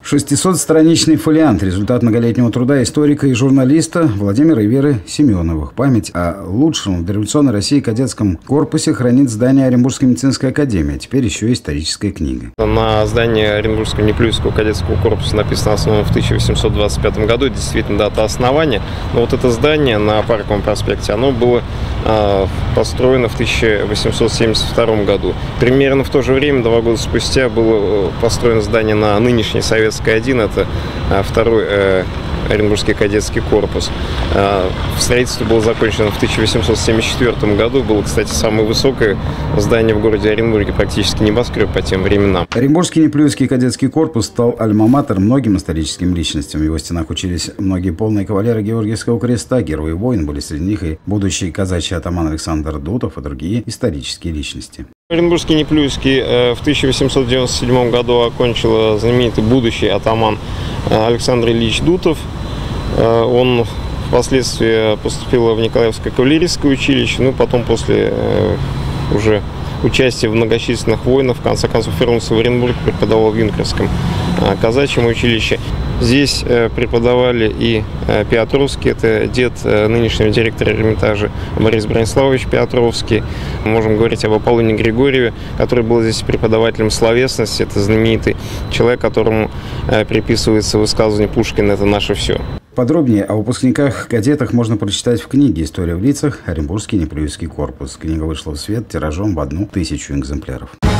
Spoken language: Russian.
600-страничный фолиант – результат многолетнего труда историка и журналиста Владимира и Веры Семеновых. Память о лучшем в дореволюционной России кадетском корпусе хранит здание Оренбургской медицинской академии, а теперь еще и историческая книга. На здании Оренбургского Неплюевского кадетского корпуса написано «Основано в 1825 году». Это действительно дата основания. Но вот это здание на Парковом проспекте, оно было построено в 1872 году. Примерно в то же время, 2 года спустя, было построено здание на нынешней Советской 1, это второй Оренбургский кадетский корпус. Строительство было закончено в 1874 году. Было, кстати, самое высокое здание в городе Оренбурге, практически небоскреб по тем временам. Оренбургский Неплюевский кадетский корпус стал альма-матер многим историческим личностям. В его стенах учились многие полные кавалеры Георгиевского креста, герои войн, были среди них и будущий казачий атаман Александр Дутов и другие исторические личности. Оренбургский Неплюевский в 1897 году окончил знаменитый будущий атаман Александр Ильич Дутов. Он впоследствии поступил в Николаевское кавалерийское училище, ну потом после уже участия в многочисленных войнах, в конце концов вернулся в Оренбург, преподавал в Юнкерском казачьем училище. Здесь преподавали и Петровский, это дед нынешнего директора Эрмитажа Борис Брониславович Петровский. Можем говорить об Аполлоне Григорьеве, который был здесь преподавателем словесности. Это знаменитый человек, которому приписывается высказывание Пушкина «Это наше все». Подробнее о выпускниках-кадетах можно прочитать в книге «История в лицах. Оренбургский Неплюевский корпус». Книга вышла в свет тиражом в 1000 экземпляров.